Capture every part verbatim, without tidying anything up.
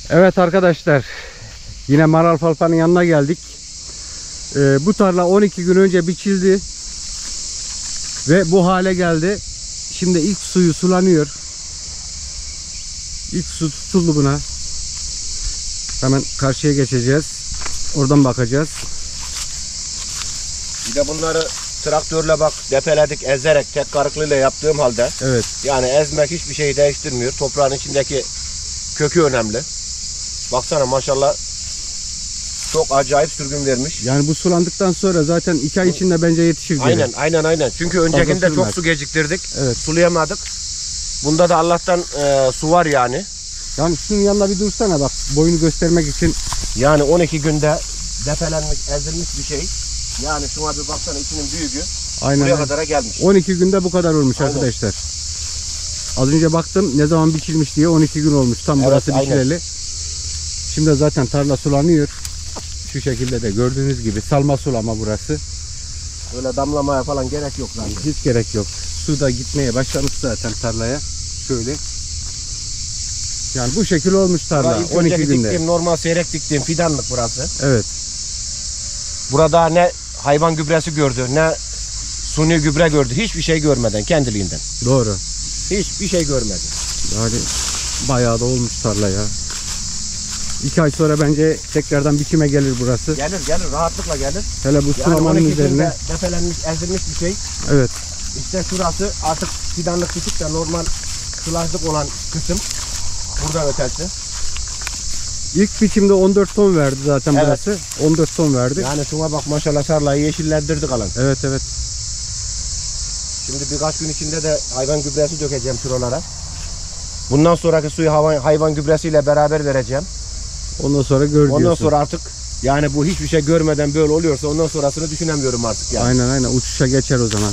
Evet arkadaşlar, yine Maral Falpa'nın yanına geldik. Ee, bu tarla on iki gün önce biçildi ve bu hale geldi. Şimdi ilk suyu sulanıyor. İlk su tutuldu buna. Hemen karşıya geçeceğiz. Oradan bakacağız. Bir de bunları traktörle bak depeledik, ezerek tek karıklıyla yaptığım halde. Evet. Yani ezmek hiçbir şeyi değiştirmiyor. Toprağın içindeki kökü önemli. Baksana maşallah çok acayip sürgün vermiş. Yani bu sulandıktan sonra zaten iki ay içinde bence yetişir. Aynen gene. aynen aynen. Çünkü öncekinde çok su geciktirdik. Evet. Sulayamadık. Bunda da Allah'tan e, su var yani. Yani şunun yanına bir dursana bak, boyunu göstermek için. Yani on iki günde depelenmiş, ezilmiş bir şey. Yani şuna bir baksana, içinin büyüğü. Aynen. Buraya kadar gelmiş. on iki günde bu kadar olmuş. Aynen. Arkadaşlar. Az önce baktım ne zaman biçilmiş diye, on iki gün olmuş. Tam evet, burası biçileli. Şimdi zaten tarla sulanıyor. Şu şekilde de gördüğünüz gibi salma sulama burası. Öyle damlamaya falan gerek yok zaten. Hiç gerek yok. Su da gitmeye başlamış zaten tarlaya. Şöyle. Yani bu şekil olmuş tarla on iki günde. Diktiğim, normal seyrek diktiğim fidanlık burası. Evet. Burada ne hayvan gübresi gördü, ne suni gübre gördü. Hiçbir şey görmeden, kendiliğinden. Doğru. Hiçbir şey görmedi. Yani bayağı da olmuş tarla ya. İki ay sonra bence tekrardan biçime gelir burası. Gelir gelir, rahatlıkla gelir. Hele bu sulamanın yani üzerine. Depelenmiş, ezilmiş bir şey. Evet. İşte şurası artık fidanlık bitik de normal sılajlık olan kısım. Burada ötesi. İlk biçimde on dört ton verdi zaten evet. Burası. on dört ton verdi. Yani şuna bak maşallah, tarlayı yeşillendirdik alan. Evet evet. Şimdi birkaç gün içinde de hayvan gübresi dökeceğim şuralara. Bundan sonraki suyu hayvan, hayvan gübresiyle beraber vereceğim. Ondan sonra gör Ondan diyorsun. sonra artık yani bu hiçbir şey görmeden böyle oluyorsa ondan sonrasını düşünemiyorum artık yani. Aynen aynen, uçuşa geçer o zaman.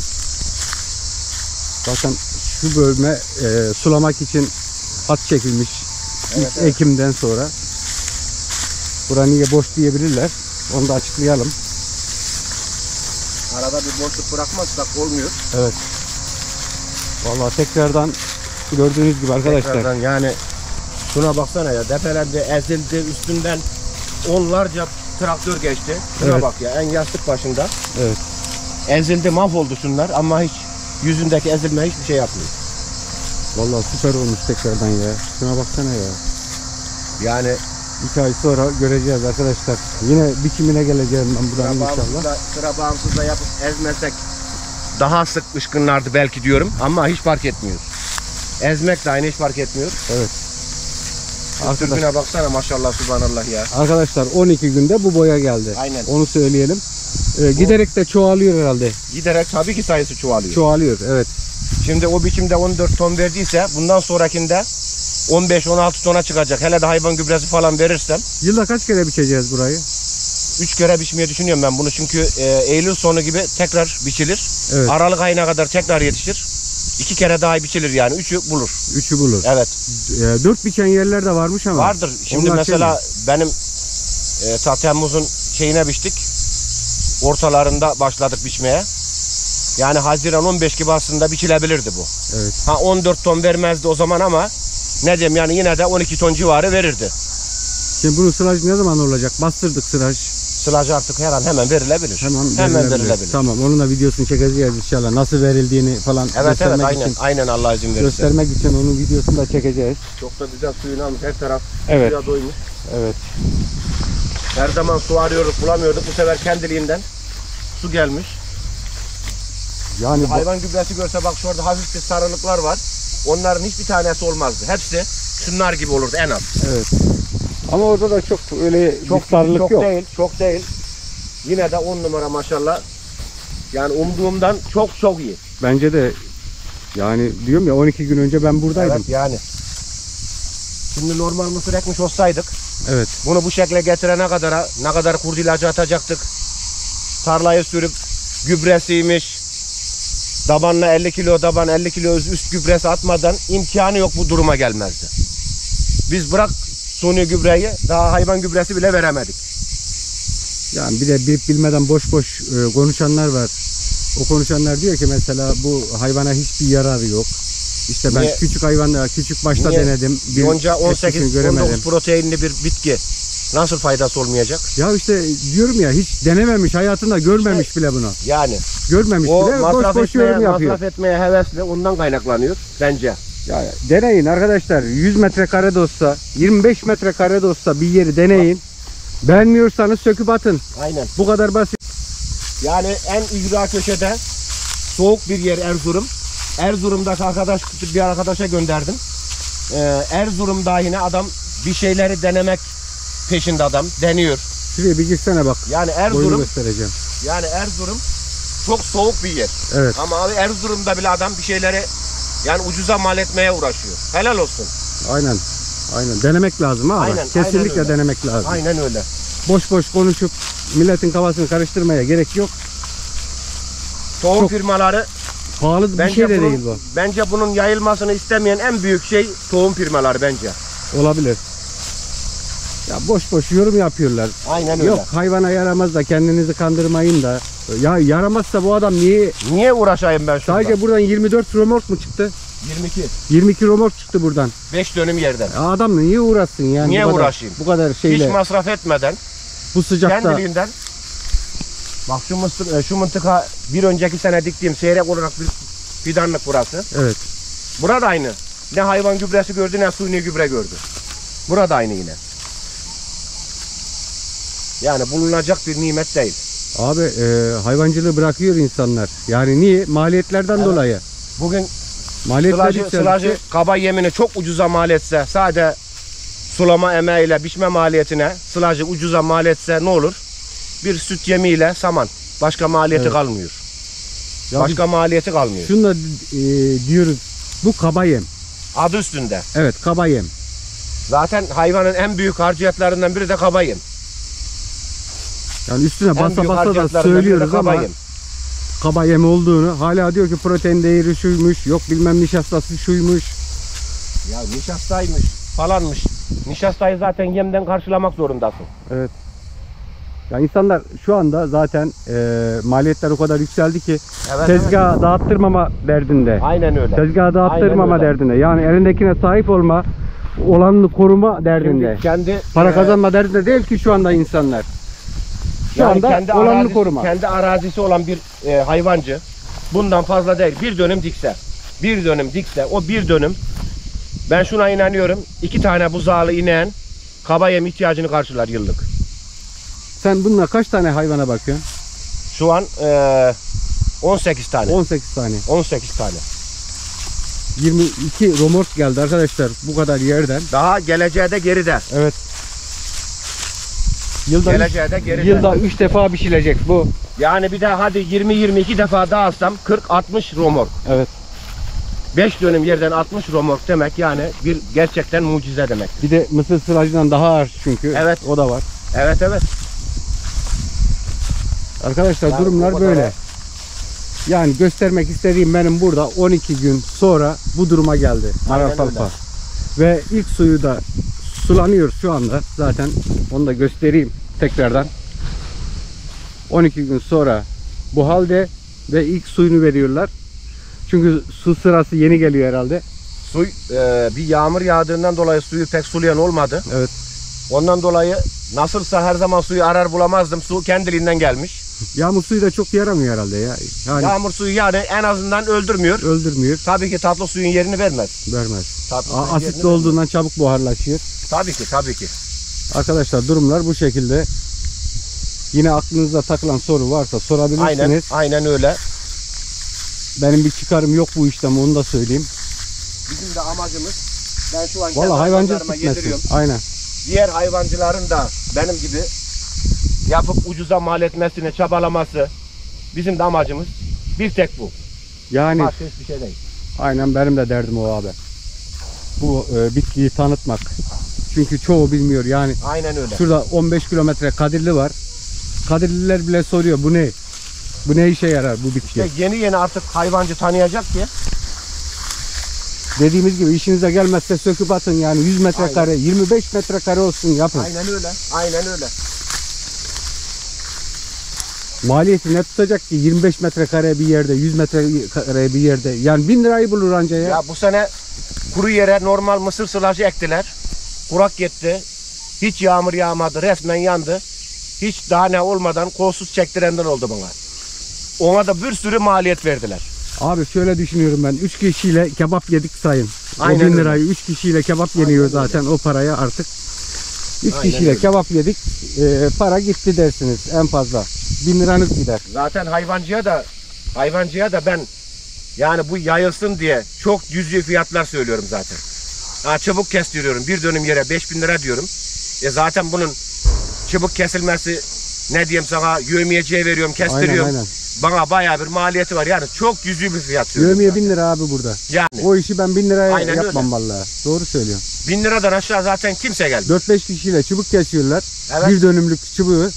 Zaten şu bölme e, sulamak için hat çekilmiş evet, ilk evet. Ekim'den sonra. Bura niye boş diyebilirler. Onu da açıklayalım. Arada bir boşluk bırakmazsak olmuyor. Evet. Vallahi tekrardan gördüğünüz gibi arkadaşlar. Tekrardan yani şuna baksana ya, depelendi, ezildi, üstünden onlarca traktör geçti. Şuna evet. bak ya, en yastık başında. Evet. Ezildi, mahvoldu şunlar ama hiç yüzündeki ezilme hiçbir şey yapmıyor. Vallahi süper olmuş tekrardan ya. Şuna baksana ya. Yani iki ay sonra göreceğiz arkadaşlar. Yine biçimine geleceğim ben buradan inşallah. Sıra bağımsız da yapıp ezmesek daha sık ışkınlardı belki diyorum ama hiç fark etmiyor. Ezmek de aynı, hiç fark etmiyor. Evet. Sürgüne baksana maşallah, subhanallah ya. Arkadaşlar on iki günde bu boya geldi. Aynen. Onu söyleyelim. Ee, giderek de çoğalıyor herhalde. Giderek tabii ki sayısı çoğalıyor. Çoğalıyor evet. Şimdi o biçimde on dört ton verdiyse bundan sonrakinde on beş on altı tona çıkacak. Hele de hayvan gübresi falan verirsem. Yılda kaç kere biçeceğiz burayı? üç kere biçmeyi düşünüyorum ben bunu, çünkü e, Eylül sonu gibi tekrar biçilir. Evet. Aralık ayına kadar tekrar yetişir. İki kere daha biçilir yani. Üçü bulur. Üçü bulur. Evet. E, dört biçen yerler de varmış ama. Vardır. Şimdi onlar mesela şey benim e, ta Temmuz'un şeyine biçtik. Ortalarında başladık biçmeye. Yani Haziran on beş gibi aslında biçilebilirdi bu. Evet. Ha on dört ton vermezdi o zaman ama ne diyeyim yani, yine de on iki ton civarı verirdi. Şimdi bunun sılajı ne zaman olacak? Bastırdık sılaj. Sılaj artık her an hemen verilebilir. Hemen, hemen verilebilir. verilebilir. Tamam, onun da videosunu çekeceğiz inşallah. Nasıl verildiğini falan evet, göstermek evet, aynen, için. aynen Allah izin verirse. Göstermek için onun videosunu da çekeceğiz. Çok da güzel suyunu almış, her taraf evet. suya doymuş. Evet. Her zaman su arıyorduk, bulamıyorduk. Bu sefer kendiliğinden su gelmiş. Yani bu... hayvan gübresi görse bak, şurada hafif bir sarılıklar var. Onların hiçbir tanesi olmazdı. Hepsi şunlar gibi olurdu en az. Evet. Ama orada da çok öyle çok sarılık çok yok. Çok değil, çok değil. Yine de on numara maşallah. Yani umduğumdan çok çok iyi. Bence de yani diyorum ya, on iki gün önce ben buradaydım. Evet yani. Şimdi normal mısır ekmiş olsaydık. Evet. Bunu bu şekle getirene kadar ne kadar kurt ilacı atacaktık. Tarlayı sürüp gübresiymiş. Tabanla elli kilo taban, elli kilo üst gübresi atmadan imkanı yok, bu duruma gelmezdi. Biz bırak suni gübreyi, daha hayvan gübresi bile veremedik. Yani bir de bilip bilmeden boş boş konuşanlar var. O konuşanlar diyor ki mesela bu hayvana hiçbir yararı yok. İşte ben Niye? küçük hayvanlar, küçük başta Niye? denedim. Bir Yonca on etkisini sekiz on göremedim. dokuz proteinli bir bitki. Nasıl faydası olmayacak? Ya işte diyorum ya, hiç denememiş, hayatında görmemiş İşte, bile bunu. Yani Görmemiş o bile, boş masraf boş etmeye, yorum yapıyor. masraf etmeye hevesli, ondan kaynaklanıyor bence. Ya deneyin arkadaşlar, yüz metrekare de olsa, yirmi beş metrekare de olsa bir yeri deneyin. Beğenmiyorsanız söküp atın. Aynen. Bu kadar basit. Yani en ücra köşede soğuk bir yer Erzurum. Erzurum'daki arkadaş, bir arkadaşa gönderdim. Ee, Erzurum'da yine adam bir şeyleri denemek peşinde, adam deniyor. Şuraya bir girsene bak. Yani Boyunu Erzurum, göstereceğim. yani Erzurum çok soğuk bir yer. Evet. Ama abi Erzurum'da bile adam bir şeyleri yani ucuza mal etmeye uğraşıyor. Helal olsun. Aynen. Aynen. Denemek lazım abi. Aynen, Kesinlikle aynen öyle. denemek lazım. Aynen öyle. Boş boş konuşup milletin kafasını karıştırmaya gerek yok. Tohum Çok- firmaları Pahalı bir bence şey de bunun, değil bu. bence bunun yayılmasını istemeyen en büyük şey tohum firmaları bence. Olabilir. Ya boş boş yorum yapıyorlar. Aynen öyle. Yok hayvana yaramaz da kendinizi kandırmayın da. Ya yaramazsa bu adam niye? Niye uğraşayım ben şurada? Sadece buradan yirmi dört romork mu çıktı? yirmi iki. yirmi iki romork çıktı buradan. beş dönüm yerden. Ya adam niye uğraşsın yani? Niye bu kadar, uğraşayım? Bu kadar şeyle, Hiç masraf etmeden, bu sıcakta. kendiliğinden. Bak şu, mısır, şu mıntıka bir önceki sene diktiğim seyrek olarak bir fidanlık burası. Evet. Burada aynı. Ne hayvan gübresi gördü ne suni gübre gördü. Burada aynı yine. Yani bulunacak bir nimet değil. Abi e, hayvancılığı bırakıyor insanlar. Yani niye? Maliyetlerden Evet. dolayı. Bugün Maliyetler sılacı, yükseldikçe- sılacı kaba yemini çok ucuza mal etse, sadece sulama emeğiyle biçme maliyetine sılacı ucuza mal etse ne olur? Bir süt yemiyle saman. Başka maliyeti Evet. kalmıyor. Ya Başka biz maliyeti kalmıyor. şunu da e, diyoruz. Bu kaba yem. Adı üstünde. Evet, kaba yem. Zaten hayvanın en büyük harciyatlarından biri de kaba yem. Yani üstüne En basa büyük basa da harciyatlarından biri de söylüyoruz kaba ama yem. kaba yem olduğunu, hala diyor ki protein değeri şuymuş, yok bilmem nişastası şuymuş. Ya nişastaymış falanmış. Nişastayı zaten yemden karşılamak zorundasın. Evet. Ya insanlar şu anda zaten e, maliyetler o kadar yükseldi ki Evet, tezgah dağıttırmama derdinde. Aynen öyle. Tezgah dağıttırmama Aynen öyle. derdinde. Yani elindekine sahip olma, olanını koruma derdinde. Şimdi kendi Para e, kazanma derdinde değil ki şu anda insanlar. Şu yani anda kendi olanını arazisi, koruma. kendi arazisi olan bir e, hayvancı bundan fazla değil. Bir dönüm dikse, bir dönüm dikse, o bir dönüm, ben şuna inanıyorum, iki tane buzağlı ineğin kaba yem ihtiyacını karşılar yıllık. Sen bununla kaç tane hayvana bakıyorsun? Şu an e, on sekiz tane. on sekiz tane. on sekiz tane. yirmi iki romork geldi arkadaşlar bu kadar yerden. Daha geleceğe de geride. Evet. Yılda Geleceğe de üç, geride. yılda üç defa biçilecek bu. Yani bir de hadi yirmi yirmi iki defa daha alsam kırk altmış romork. Evet. beş dönüm yerden altmış romork demek yani bir gerçekten mucize demek. Bir de mısır sılacından daha ağır çünkü. Evet. O da var. Evet evet. Arkadaşlar Yani durumlar bu kadar- böyle. Yani göstermek istediğim benim burada on iki gün sonra bu duruma geldi. Aynen Marafalfa. Ve ilk suyu da sulanıyor şu anda. Zaten onu da göstereyim tekrardan. on iki gün sonra bu halde ve ilk suyunu veriyorlar. Çünkü su sırası yeni geliyor herhalde. Su e, bir yağmur yağdığından dolayı suyu pek sulayan olmadı. Evet. Ondan dolayı nasılsa her zaman suyu arar bulamazdım. Su kendiliğinden gelmiş. Yağmur suyu da çok yaramıyor herhalde ya. Yani Yağmur suyu yani en azından öldürmüyor. öldürmüyor, Tabii ki tatlı suyun yerini vermez. vermez. Tatlı A- suyun yerini Asitli olduğundan çabuk buharlaşıyor. vermez. Tabii ki tabii ki. Arkadaşlar durumlar bu şekilde. Yine aklınızda takılan soru varsa sorabilirsiniz. Aynen aynen öyle. Benim bir çıkarım yok bu işten, onu da söyleyeyim. Bizim de amacımız, ben şu an kendi Vallahi hayvancılık hayvanlarıma bitmesin. yediriyorum. Aynen. Diğer hayvancıların da benim gibi yapıp ucuza mal etmesine çabalaması bizim de amacımız. Bir tek bu. Yani Başka hiçbir şey değil. aynen benim de derdim o abi. Bu e, bitkiyi tanıtmak. Çünkü çoğu bilmiyor yani. Aynen öyle. Şurada on beş kilometre Kadirli var. Kadirliler bile soruyor bu ne? Bu ne işe yarar bu bitki? İşte yeni yeni artık hayvancı tanıyacak ki. Dediğimiz gibi işinize gelmezse söküp atın yani yüz metrekare, yirmi beş metrekare olsun yapın. Aynen öyle. Aynen öyle. Maliyeti ne tutacak ki yirmi beş metrekare bir yerde, yüz metrekare bir yerde. Yani bin lirayı bulur anca ya. Ya bu sene kuru yere normal mısır sılacı ektiler. Kurak gitti. Hiç yağmur yağmadı. Resmen yandı. Hiç tane olmadan kolsuz çektirenden oldu bana. Ona da bir sürü maliyet verdiler. Abi şöyle düşünüyorum ben. üç kişiyle kebap yedik sayın. Aynen o bin öyle. lirayı üç kişiyle kebap yeniyor Aynen zaten öyle. o paraya artık. üç Aynen kişiyle öyle. kebap yedik. E, para gitti dersiniz en fazla. bin liranız gider. Zaten hayvancıya da hayvancıya da ben yani bu yayılsın diye çok cüzi fiyatlar söylüyorum zaten. Ha, çabuk kestiriyorum. Bir dönüm yere beş bin lira diyorum. E zaten bunun çabuk kesilmesi ne diyeyim sana yövmiyeciye veriyorum, kestiriyorum. Aynen, aynen. Bana bayağı bir maliyeti var. Yani çok cüzi bir fiyat söylüyorum. Yövmiye zaten. bin lira abi burada. Yani O işi ben bin liraya Aynen yapmam öyle. vallahi. Doğru söylüyorsun. bin liradan aşağı zaten kimse gelmiyor. dört beş kişiyle çubuk kesiyorlar. Evet. Bir dönümlük çubuğu.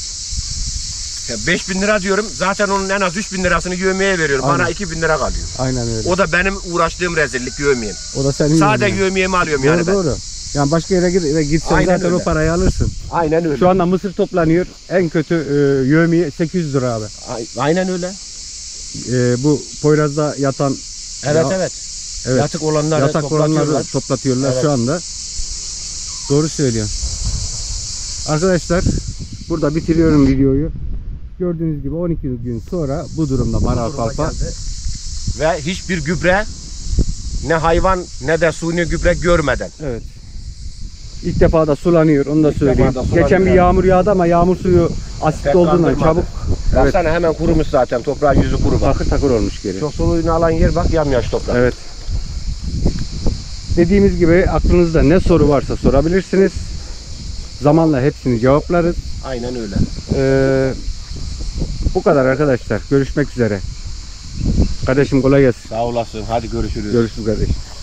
beş bin lira diyorum. Zaten onun en az üç bin lirasını yövmiyeye veriyorum. Aynen. Bana iki bin lira kalıyor. Aynen öyle. O da benim uğraştığım rezillik yövmiyem. O da senin Sadece yövmiyen. yövmiyemi alıyorum Doğru yani ben. doğru. Yani başka yere git- gitsen Aynen zaten o öyle. parayı alırsın. Aynen öyle. Şu anda mısır toplanıyor. En kötü e, yövmiye sekiz yüz lira abi. A- Aynen öyle. E, bu Poyraz'da yatan Evet Ya- evet. evet, Yatık olanları yatak toplatıyorlar. olanları toplatıyorlar Evet. şu anda. Doğru söylüyor. Arkadaşlar burada bitiriyorum videoyu. Gördüğünüz gibi on iki gün sonra bu durumda Maral Duruma Kalpa. geldi. Ve hiçbir gübre ne hayvan ne de suni gübre görmeden. Evet. İlk defa da sulanıyor onu da İlk söyleyeyim. defa da sulanıyor. Geçen bir yağmur yağdı ama yağmur suyu asit Pek olduğundan kandırmadı. çabuk evet, Baksana hemen kurumuş zaten. Toprağın yüzü kuru bak. takır takır olmuş geri. Çok suyunu alan yer bak yamyaş toprak. Evet. Dediğimiz gibi aklınızda ne soru varsa sorabilirsiniz. Zamanla hepsini cevaplarız. Aynen öyle. Ee, bu kadar arkadaşlar. Görüşmek üzere. Kardeşim kolay gelsin. Sağ olasın. Hadi görüşürüz. Görüşürüz kardeşim.